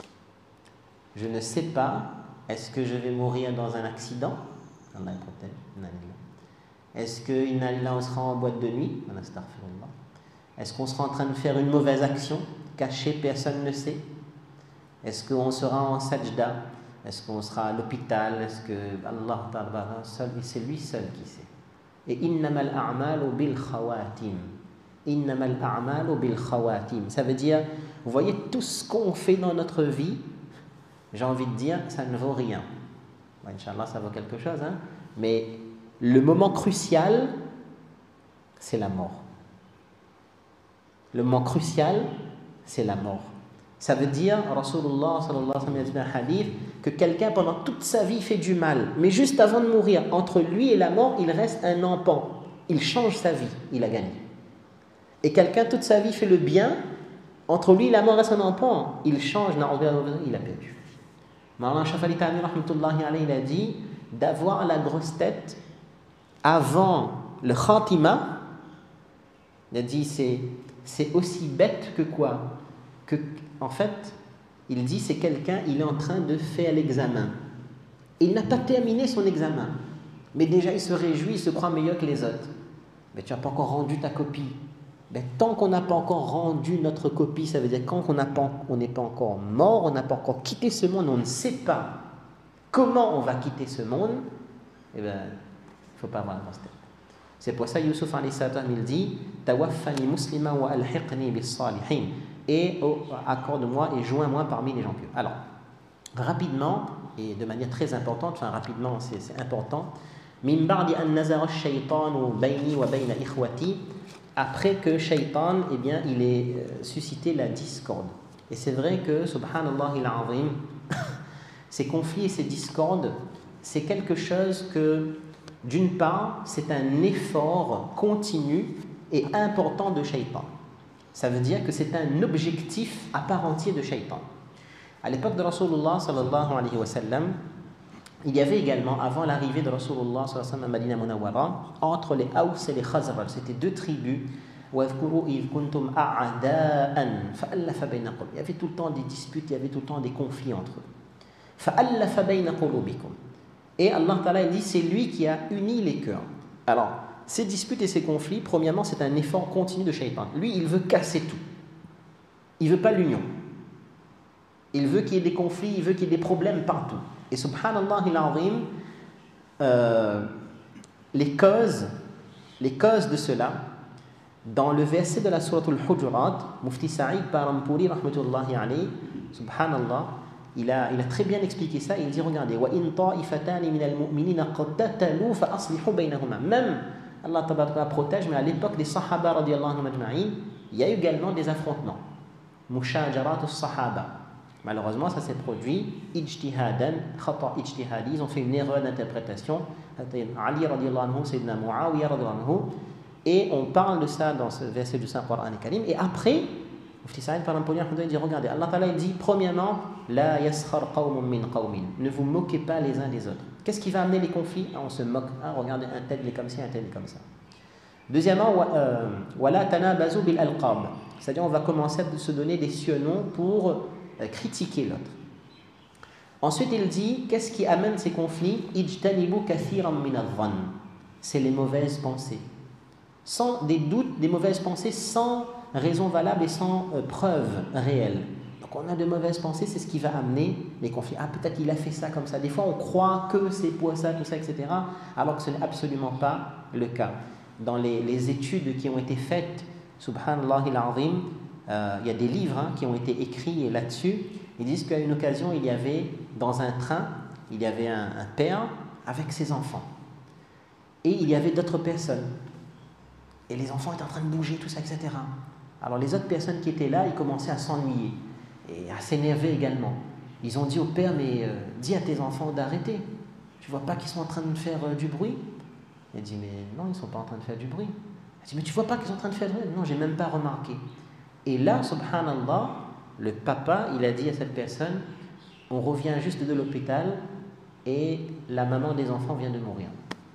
Je ne sais pas, est-ce que je vais mourir dans un accident? Allah protège. Est-ce que on sera en boîte de nuit? Est-ce qu'on sera en train de faire une mauvaise action, cachée, personne ne sait? Est-ce qu'on sera en sajda? Est-ce qu'on sera à l'hôpital? Est-ce que Allah Ta'ala seul, c'est lui seul qui sait. Et innamal a'malu bil khawatim. Innamal a'malu bil khawatim. Ça veut dire, vous voyez, tout ce qu'on fait dans notre vie, j'ai envie de dire, ça ne vaut rien. Bon, Inch'Allah, ça vaut quelque chose, hein? Mais le moment crucial, c'est la mort. Le moment crucial, c'est la mort. Ça veut dire, Rasulullah sallallahu alayhi wa sallam a dit dans un hadith, que quelqu'un pendant toute sa vie fait du mal, mais juste avant de mourir, entre lui et la mort, il reste un empan. Il change sa vie, il a gagné. Et quelqu'un toute sa vie fait le bien, entre lui et la mort reste un empan, il change, il a perdu. Mawlana Shafali Ta'ami rahmatullahi alayhi, il a dit d'avoir la grosse tête, avant le khatima, il a dit c'est, c'est aussi bête que quoi? Que, en fait, il dit c'est quelqu'un, il est en train de faire l'examen. Il n'a pas terminé son examen, mais déjà il se réjouit, il se croit meilleur que les autres. Mais tu n'as pas encore rendu ta copie. Mais tant qu'on n'a pas encore rendu notre copie, ça veut dire quand on n'a pas, on n'est pas encore mort, on n'a pas encore quitté ce monde, on ne sait pas comment on va quitter ce monde, eh bien, il ne faut pas avoir la grosse tête. C'est pour ça Youssouf alayhi salam il dit Tawaffani muslima wa alhiqni bis salihin, et oh, accorde-moi et joins-moi parmi les gens pieux. Alors, rapidement, et de manière très importante, enfin rapidement, c'est, c'est important, min ba'di an nazara ash-shaytanu bayni wa bayna ikhwati, après que Shaitan, eh bien, il ait suscité la discorde. Et c'est vrai que, subhanallah il-azim, ces conflits et ces discordes, c'est quelque chose que, d'une part, c'est un effort continu et important de Shaitan. Ça veut dire que c'est un objectif à part entière de Shaitan. À l'époque de Rasulullah sallallahu alayhi wa sallam, il y avait également, avant l'arrivée de Rasulullah sallallahu alayhi wa sallam à Madina Munawwara, entre les Aws et les Khazraj, c'était deux tribus. Il y avait tout le temps des disputes, il y avait tout le temps des conflits entre eux. Et Allah Ta'ala dit, c'est lui qui a uni les cœurs. Alors, ces disputes et ces conflits, premièrement, c'est un effort continu de Shaitan. Lui, il veut casser tout. Il ne veut pas l'union. Il veut qu'il y ait des conflits, il veut qu'il y ait des problèmes partout. Et subhanallah il-azim, euh, les causes, les causes de cela, dans le verset de la sourate Al-Hujurat, Mufti Saïd Parampuri, rahmatullahi alayhi, subhanallah, il a, il a très bien expliqué ça. Il dit, regardez, wa in ta'ifatani min al-mu'minina qattatalu fa aslihu baynahuma. Même Allah tabaraka protège, mais à l'époque des Sahaba radiyallahu anhum ajma'in, il y a eu également des affrontements. Mushajarat as-Sahaba. Malheureusement, ça s'est produit ijtihadan, khata ijtihadi, ils ont fait une erreur d'interprétation. Ali radiyallahu anhu, Sayyidina Muawiya radiyallahu anhu, et on parle de ça dans ce verset du Saint-Coran Karim. Et après, Mufti Saïd par un il dit, regardez, Allah Ta'ala il dit, premièrement, la yaskhar qawmun min qawmin, ne vous moquez pas les uns des autres. Qu'est-ce qui va amener les conflits? Ah, on se moque, ah, regardez, un tel est comme ça, un tel est comme ça. Deuxièmement, wala tanabazu bil alqab, c'est-à-dire on va commencer à se donner des surnoms pour critiquer l'autre. Ensuite, il dit, qu'est-ce qui amène ces conflits? Ijtanibu kathiran min adh-dhann, c'est les mauvaises pensées. Sans des doutes, des mauvaises pensées sans raison valable et sans euh, preuve réelle. Donc on a de mauvaises pensées, c'est ce qui va amener les conflits. Ah, peut-être qu'il a fait ça comme ça. Des fois, on croit que c'est pour ça, tout ça, et cetera, alors que ce n'est absolument pas le cas. Dans les, les études qui ont été faites, subhanallah il-azim, euh, il y a des livres hein, qui ont été écrits là-dessus. Ils disent qu'à une occasion, il y avait dans un train, il y avait un, un père avec ses enfants. Et il y avait d'autres personnes. Et les enfants étaient en train de bouger, tout ça, et cetera. Alors les autres personnes qui étaient là, ils commençaient à s'ennuyer et à s'énerver également. Ils ont dit au père, mais euh, dis à tes enfants d'arrêter. Tu vois pas qu'ils sont en train de faire euh, du bruit? Il a dit, mais non, ils ne sont pas en train de faire du bruit. Il a dit, mais tu vois pas qu'ils sont en train de faire du bruit? Non, j'ai même pas remarqué. Et là, subhanallah, le papa, il a dit à cette personne, on revient juste de l'hôpital et la maman des enfants vient de mourir.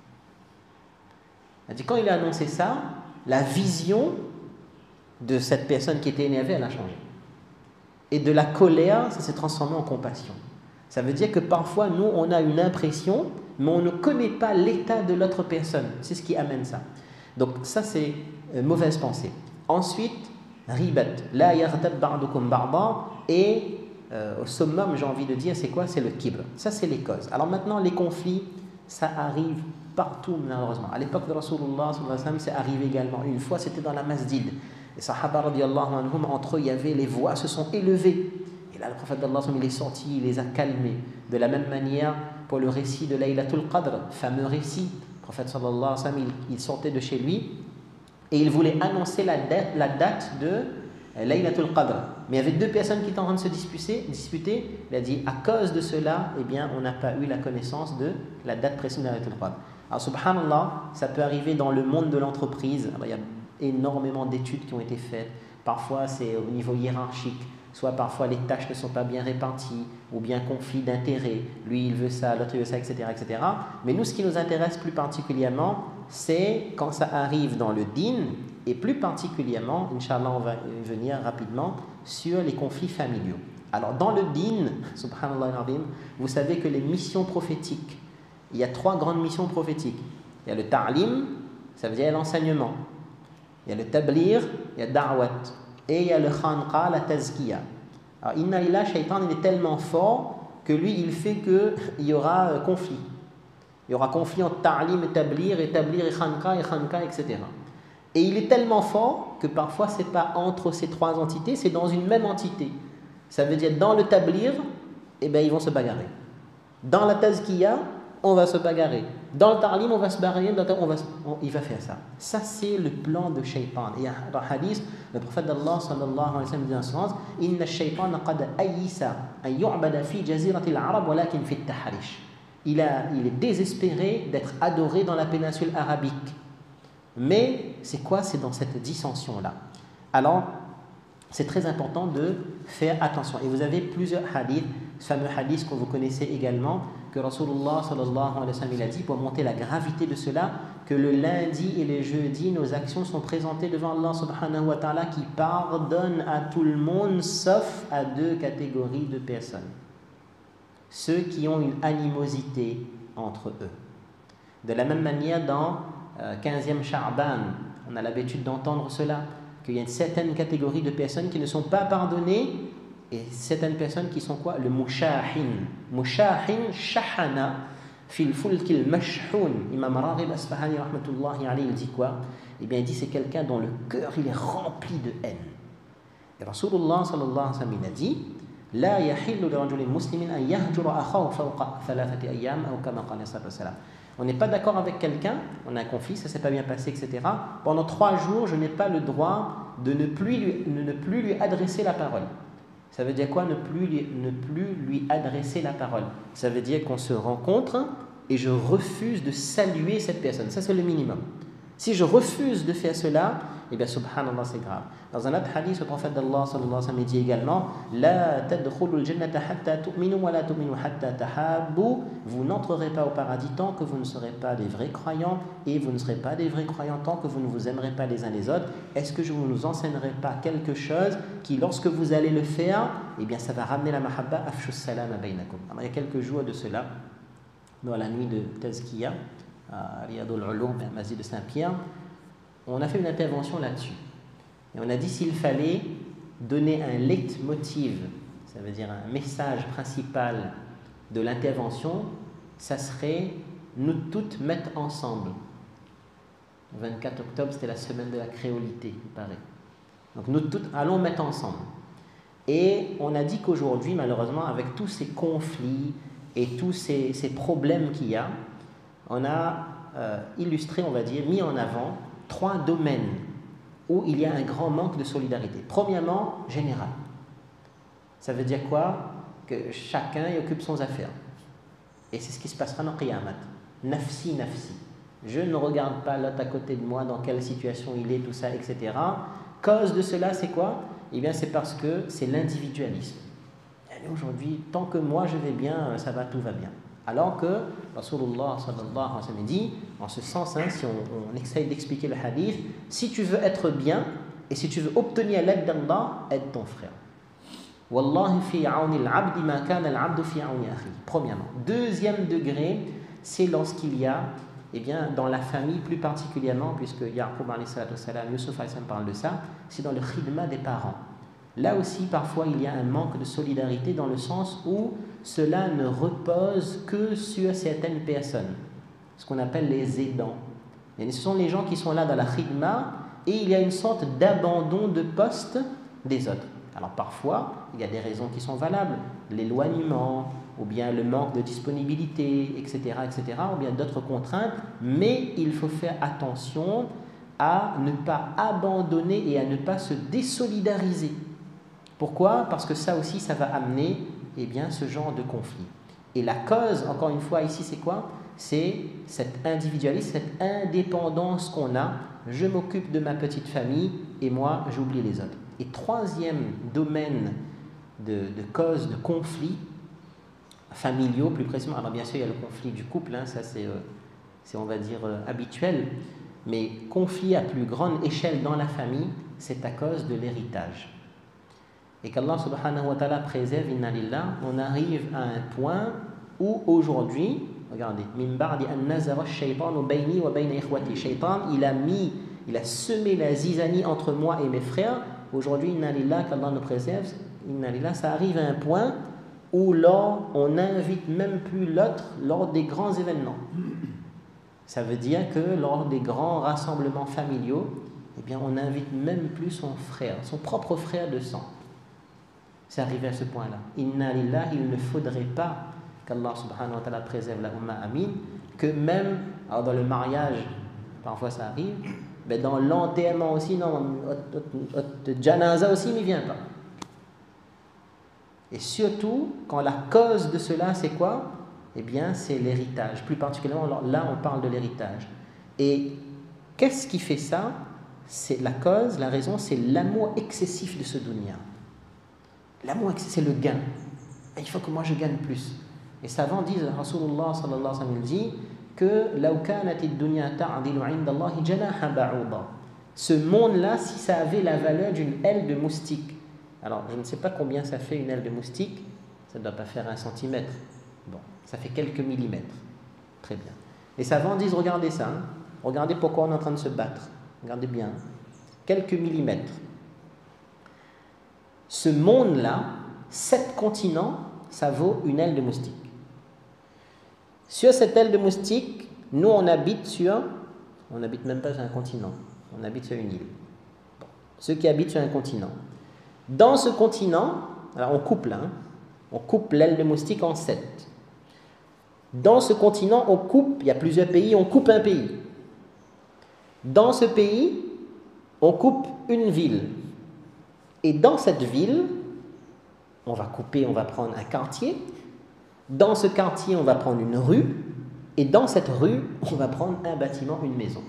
Il a dit, quand il a annoncé ça, la vision de cette personne qui était énervée, elle a changé. Et de la colère, ça s'est transformé en compassion. Ça veut dire que parfois, nous, on a une impression, mais on ne connaît pas l'état de l'autre personne. C'est ce qui amène ça. Donc ça, c'est euh, mauvaise pensée. Ensuite, ribat. La yartab ba'dukum ba'da. Et euh, au summum, j'ai envie de dire, c'est quoi? C'est le kibr. Ça, c'est les causes. Alors maintenant, les conflits, ça arrive partout, malheureusement. À l'époque de Rasulullah, c'est arrivé également. Une fois, c'était dans la masjid. Les Sahaba, radiallahu anhum, entre eux, il y avait, les voix se sont élevées. Et là, le prophète d'Allah, il est sorti, il les a calmés. De la même manière, pour le récit de Laylatul Qadr, fameux récit, le prophète sallallahu alayhi wa sallam, il, il sortait de chez lui et il voulait annoncer la date, la date de Laylatul Qadr. Mais il y avait deux personnes qui étaient en train de se disputer. disputer. Il a dit, à cause de cela, eh bien, on n'a pas eu la connaissance de la date précise de Laylatul Qadr. Alors, subhanallah, ça peut arriver dans le monde de l'entreprise. Alors, il y a énormément d'études qui ont été faites. Parfois, c'est au niveau hiérarchique. soit parfois les tâches ne sont pas bien réparties, ou bien conflit d'intérêts, lui il veut ça, l'autre il veut ça, et cetera, et cetera. Mais nous, ce qui nous intéresse plus particulièrement, c'est quand ça arrive dans le din, et plus particulièrement, Inch'Allah, on va y venir rapidement, sur les conflits familiaux. Alors dans le din, subhanallah al-azim, vous savez que les missions prophétiques, il y a trois grandes missions prophétiques. Il y a le ta'lim, ça veut dire l'enseignement. Il y a le tablir, il y a le da'wat. Et il y a le khanqa, la tazkiya. Alors inna lillah, shaitan, il est tellement fort que lui, il fait qu'il y aura euh, conflit. Il y aura conflit entre ta'lim et tablir, et tablir et khanqa, et khanqa, et cetera. Et il est tellement fort que parfois, ce n'est pas entre ces trois entités, c'est dans une même entité. Ça veut dire dans le tablir, eh bien, ils vont se bagarrer. Dans la tazkiya, on va se bagarrer. Dans le ta'lim, on va se bagarrer, on va, on, il va faire ça. Ça, c'est le plan de shaitan. Et dans le hadith, le prophète d'Allah, sallallahu alayhi wa sallam, dit dans ce sens, « Inna shaitan qad ayisa an yu'bada fi jazirati al-arab walakin fi at-tahrish » Il est désespéré d'être adoré dans la péninsule arabique. Mais c'est quoi? C'est dans cette dissension-là. Alors, c'est très important de faire attention. Et vous avez plusieurs hadiths, ce fameux hadith que vous connaissez également, que Rasulullah sallallahu alayhi wa sallam il a dit, pour montrer la gravité de cela, que le lundi et le jeudi, nos actions sont présentées devant Allah subhanahu wa ta'ala qui pardonne à tout le monde, sauf à deux catégories de personnes. Ceux qui ont une animosité entre eux. De la même manière, dans euh, quinzième Sha'ban, on a l'habitude d'entendre cela, qu'il y a une certaine catégorie de personnes qui ne sont pas pardonnées et certaines personnes qui sont quoi? Le mushahin. Mushahin, shahana, fil fulkil mashhoun. Imam Raghib Asfahani, rahmatullahi alayhi, il dit quoi? Eh bien, il dit c'est quelqu'un dont le cœur il est rempli de haine. Et Rasulullah sallallahu alayhi wa sallam il a dit La yahillu li rajulin muslimin an yahjura akhahu fawqa thalathati ayyam aw kama qala sallallahu alayhi wa sallam. On n'est pas d'accord avec quelqu'un, on a un conflit, ça ne s'est pas bien passé, et cetera. Pendant trois jours, je n'ai pas le droit de ne plus lui, de ne plus lui adresser la parole. Ça veut dire quoi, ne plus, lui, ne plus lui adresser la parole? Ça veut dire qu'on se rencontre et je refuse de saluer cette personne. Ça, c'est le minimum. Si je refuse de faire cela, eh bien, subhanallah, c'est grave. Dans un autre hadith, le prophète d'Allah, sallallahu alayhi wa sallam, dit également La tadkhulul jannata hatta tu'minu wa la tu'minu hatta tahabbu. Vous n'entrerez pas au paradis tant que vous ne serez pas des vrais croyants, et vous ne serez pas des vrais croyants tant que vous ne vous aimerez pas les uns les autres. Est-ce que je ne vous enseignerai pas quelque chose qui, lorsque vous allez le faire, eh bien, ça va ramener la mahabba, afshu salam bainakum. Il y a quelques jours de cela, dans la nuit de Tazkiya, à Riyadul Ulum, à Masjid de Saint-Pierre, on a fait une intervention là-dessus. Et on a dit s'il fallait donner un leitmotiv, ça veut dire un message principal de l'intervention, ça serait nous toutes mettre ensemble. Le vingt-quatre octobre, c'était la semaine de la créolité, il paraît. Donc nous toutes allons mettre ensemble. Et on a dit qu'aujourd'hui, malheureusement, avec tous ces conflits et tous ces, ces problèmes qu'il y a, on a euh, illustré, on va dire, mis en avant trois domaines où il y a un grand manque de solidarité. Premièrement, général. Ça veut dire quoi? Que chacun y occupe son affaire. Et c'est ce qui se passera dans Qiyamat. Nafsi, nafsi. Je ne regarde pas l'autre à côté de moi, dans quelle situation il est, tout ça, et cetera. Cause de cela, c'est quoi? Eh bien, c'est parce que c'est l'individualisme. Aujourd'hui, tant que moi je vais bien, ça va, tout va bien. Alors que Rasulullah sallallahu alayhi wa sallam dit, en ce sens, hein, si on, on essaye d'expliquer le hadith, si tu veux être bien et si tu veux obtenir l'aide d'Allah, aide ton frère. Wallahi fi auni al-abdi ma kana al-abdu fi auni akhi. Premièrement. Deuxième degré, c'est lorsqu'il y a, eh bien, dans la famille plus particulièrement, puisque Yaqub alayhi salatu wassalam, Yusuf alayhi salam parle de ça, c'est dans le khidma des parents. Là aussi, parfois, il y a un manque de solidarité dans le sens où cela ne repose que sur certaines personnes, ce qu'on appelle les aidants. Et ce sont les gens qui sont là dans la khidma et il y a une sorte d'abandon de poste des autres. Alors parfois, il y a des raisons qui sont valables, l'éloignement, ou bien le manque de disponibilité, et cetera, et cetera, ou bien d'autres contraintes, mais il faut faire attention à ne pas abandonner et à ne pas se désolidariser. Pourquoi? Parce que ça aussi, ça va amener eh bien, ce genre de conflit. Et la cause, encore une fois, ici, c'est quoi? C'est cet individualisme, cette indépendance qu'on a. Je m'occupe de ma petite famille et moi, j'oublie les autres. Et troisième domaine de, de causes de conflits familiaux, plus précisément. Alors bien sûr, il y a le conflit du couple, hein, ça c'est, euh, c'est, on va dire, euh, habituel, mais conflit à plus grande échelle dans la famille, c'est à cause de l'héritage. Et qu'Allah subhanahu wa ta'ala préserve, inna lillah, on arrive à un point où aujourd'hui, regardez, min ba'di an nazara ash-shaytanu bayni wa bayna ikhwati. Shaytan, il a mis, il a semé la zizanie entre moi et mes frères. Aujourd'hui, inna lillah, qu'Allah nous préserve, inna lillah, ça arrive à un point où là, on n'invite même plus l'autre lors des grands événements. Ça veut dire que lors des grands rassemblements familiaux, eh bien, on n'invite même plus son frère, son propre frère de sang. C'est arrivé à ce point-là. Inna lillah, il ne faudrait pas qu'Allah subhanahu wa ta'ala préserve la umma amin, que même, alors dans le mariage, parfois ça arrive, mais dans l'enterrement aussi, non, janaza aussi, il ne vient pas. Et surtout, quand la cause de cela, c'est quoi? Eh bien, c'est l'héritage. Plus particulièrement, là, on parle de l'héritage. Et qu'est-ce qui fait ça? C'est la cause, la raison, c'est l'amour excessif de ce dunya. L'amour excessif, c'est le gain. Et il faut que moi je gagne plus. Et savants disent, Rasulullah sallallahu alayhi wa sallam dit que law kanat ad-dunya ta'dilu 'inda Allah janaha ba'uda. Ce monde-là, si ça avait la valeur d'une aile de moustique. Alors, je ne sais pas combien ça fait une aile de moustique. Ça ne doit pas faire un centimètre. Bon, ça fait quelques millimètres. Très bien. Les savants disent, regardez ça. Hein. Regardez pourquoi on est en train de se battre. Regardez bien. Quelques millimètres. Ce monde-là, sept continents, ça vaut une aile de moustique. Sur cette aile de moustique, nous on habite sur, on n'habite même pas sur un continent, on habite sur une île. Bon. Ceux qui habitent sur un continent. Dans ce continent, alors on coupe là, hein, on coupe l'aile de moustique en sept. Dans ce continent, on coupe, il y a plusieurs pays, on coupe un pays. Dans ce pays, on coupe une ville. Et dans cette ville, on va couper, on va prendre un quartier. Dans ce quartier, on va prendre une rue. Et dans cette rue, on va prendre un bâtiment, une maison.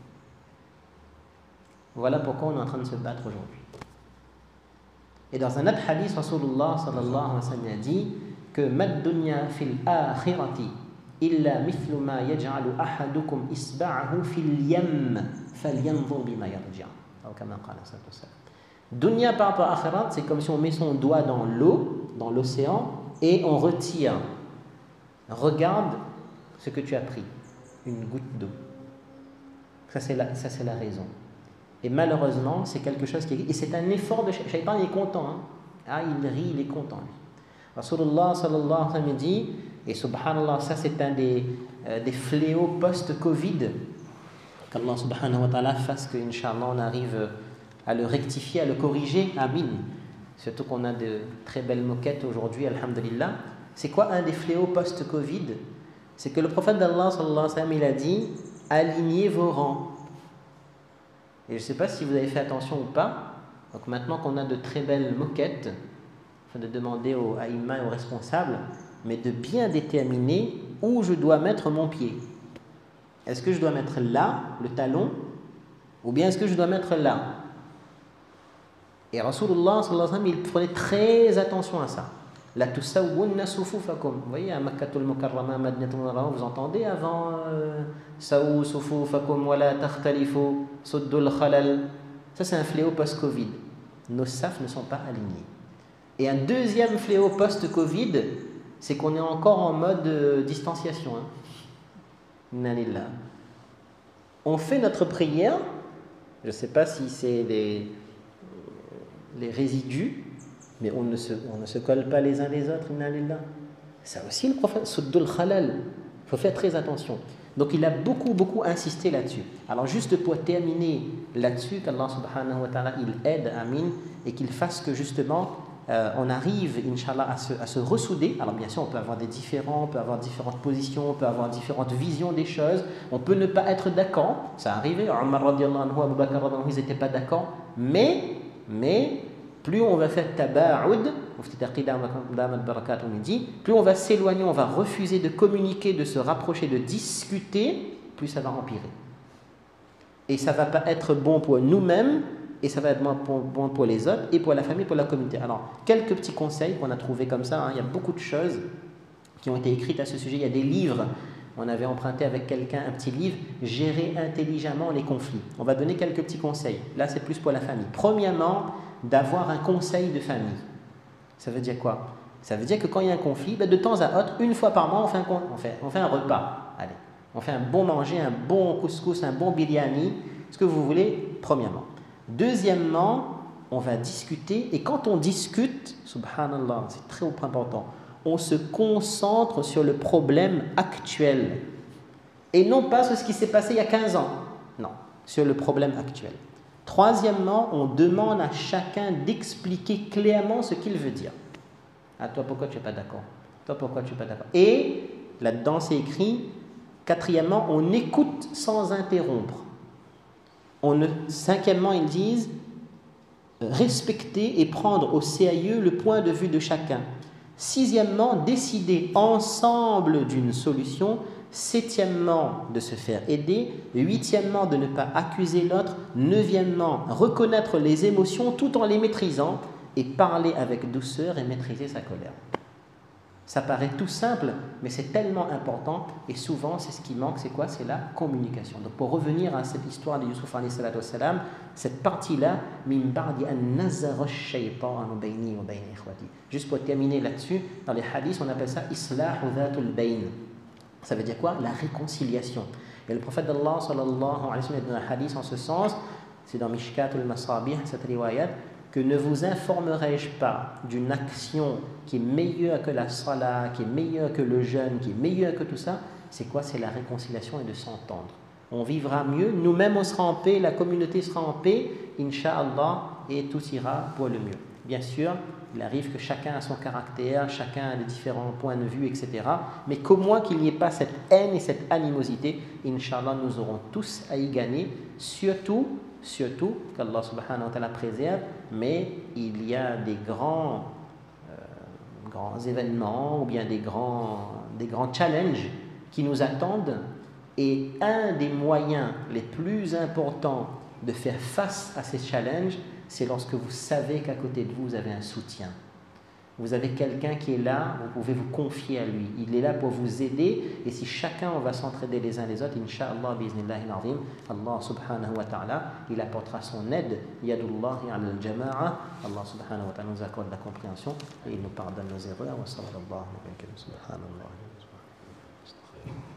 Voilà pourquoi on est en train de se battre aujourd'hui. Et dans un autre hadith, Rasulullah sallallahu alayhi wa sallam a dit que mad dunya fil akhirati illa mithlu ma yaj'alu ahadukum isba'ahu fil yam falyanzur bima yarji'a. Ou comme qala sallallahu alayhi wa sallam. Dunya par rapport à akhirat, c'est comme si on met son doigt dans l'eau, dans l'océan, et on retire. Regarde ce que tu as pris, une goutte d'eau. Ça c'est la, ça c'est la raison. Et malheureusement, c'est quelque chose qui est... Et c'est un effort de... Shaitan, il est content. Hein? Ah, il rit, il est content. Rasulullah sallallahu alayhi wa sallam dit, et subhanallah, ça c'est un des, euh, des fléaux post-Covid, qu'Allah subhanahu wa ta'ala fasse que, Inch'Allah, on arrive à le rectifier, à le corriger. Amin. Surtout qu'on a de très belles moquettes aujourd'hui, alhamdulillah. C'est quoi un des fléaux post-Covid? C'est que le prophète d'Allah sallallahu alayhi wa sallam, il a dit, alignez vos rangs. Et je ne sais pas si vous avez fait attention ou pas. Donc maintenant qu'on a de très belles moquettes, il faut de demander aux aïma et aux responsables, mais de bien déterminer où je dois mettre mon pied. Est-ce que je dois mettre là, le talon, ou bien est-ce que je dois mettre là? Et Rasulullah sallallahu alayhi wa sallam, il prenait très attention à ça. La tusawwunna sufufakum. Vous voyez, à Makkatul Mukarrama, Madinatul Munawwara, vous entendez avant sawu sufufakum wa la takhtalifu suddul khalal. Ça, c'est un fléau post-Covid. Nos safs ne sont pas alignés. Et un deuxième fléau post-Covid, c'est qu'on est encore en mode euh, distanciation. Hein. On fait notre prière, je ne sais pas si c'est les, les résidus, mais on ne, se, on ne se colle pas les uns les autres. Ça aussi, le prophète, suddul khalal. Il faut faire très attention. Donc, il a beaucoup, beaucoup insisté là-dessus. Alors, juste pour terminer là-dessus, qu'Allah subhanahu wa ta'ala, il aide, amin, et qu'il fasse que justement, euh, on arrive, Inch'Allah, à se, à se ressouder. Alors, bien sûr, on peut avoir des différents, on peut avoir différentes positions, on peut avoir différentes visions des choses. On peut ne pas être d'accord. Ça arrivait. Omar radiallahu anhu, Abu Bakr radiallahu anhu, ils n'étaient pas d'accord. Mais, mais, plus on va faire taba'ud, plus on va s'éloigner, on va refuser de communiquer, de se rapprocher, de discuter, plus ça va empirer. Et ça ne va pas être bon pour nous-mêmes et ça va être bon pour les autres et pour la famille, pour la communauté. Alors, quelques petits conseils qu'on a trouvés comme ça, hein. Il y a beaucoup de choses qui ont été écrites à ce sujet. Il y a des livres. On avait emprunté avec quelqu'un un petit livre, Gérer intelligemment les conflits. On va donner quelques petits conseils. Là, c'est plus pour la famille. Premièrement, d'avoir un conseil de famille. Ça veut dire quoi? Ça veut dire que quand il y a un conflit, ben de temps à autre, une fois par mois, on fait un, on fait, on fait un repas. Allez, on fait un bon manger, un bon couscous, un bon biryani, ce que vous voulez, premièrement. Deuxièmement, on va discuter. Et quand on discute, subhanallah, c'est très important, on se concentre sur le problème actuel. Et non pas sur ce qui s'est passé il y a quinze ans. Non, sur le problème actuel. Troisièmement, on demande à chacun d'expliquer clairement ce qu'il veut dire. Ah, toi, pourquoi tu n'es pas d'accord? Toi, pourquoi tu n'es pas d'accord? Et là-dedans, c'est écrit, quatrièmement, on écoute sans interrompre. On ne, cinquièmement, ils disent, respecter et prendre au sérieux le point de vue de chacun. Sixièmement, décider ensemble d'une solution. Septièmement, de se faire aider. Huitièmement, de ne pas accuser l'autre. Neuvièmement, reconnaître les émotions tout en les maîtrisant et parler avec douceur et maîtriser sa colère. Ça paraît tout simple, mais c'est tellement important et souvent, c'est ce qui manque, c'est quoi? C'est la communication. Donc, pour revenir à cette histoire de Yusuf alayhi salatu wassalam, cette partie-là, juste pour terminer là-dessus, dans les hadiths, on appelle ça islahu dhatul bayn. Ça veut dire quoi? La réconciliation. Et le prophète d'Allah, sallallahu alayhi wa sallam, dans un hadith en ce sens, c'est dans Mishkat al-Masabih, cette riwayat, que ne vous informerai-je pas d'une action qui est meilleure que la salat, qui est meilleure que le jeûne, qui est meilleure que tout ça? C'est quoi? C'est la réconciliation et de s'entendre. On vivra mieux, nous-mêmes on sera en paix, la communauté sera en paix, Inch'Allah, et tout ira pour le mieux. Bien sûr, il arrive que chacun a son caractère, chacun a des différents points de vue, et cetera. Mais qu'au moins qu'il n'y ait pas cette haine et cette animosité, Inch'Allah, nous aurons tous à y gagner, surtout Surtout qu'Allah subhanahu wa ta'ala préserve, mais il y a des grands, euh, grands événements ou bien des grands, des grands challenges qui nous attendent. Et un des moyens les plus importants de faire face à ces challenges, c'est lorsque vous savez qu'à côté de vous, vous avez un soutien. Vous avez quelqu'un qui est là, vous pouvez vous confier à lui. Il est là pour vous aider. Et si chacun, on va s'entraider les uns les autres, Inch'Allah, bi'iznillahi al-azim, Allah subhanahu wa ta'ala, il apportera son aide. Yadullahi ala al-jama'a. Allah subhanahu wa ta'ala nous accorde la compréhension et il nous pardonne nos erreurs. Wa sallallahu alayhi wa sallam. Subhanallah.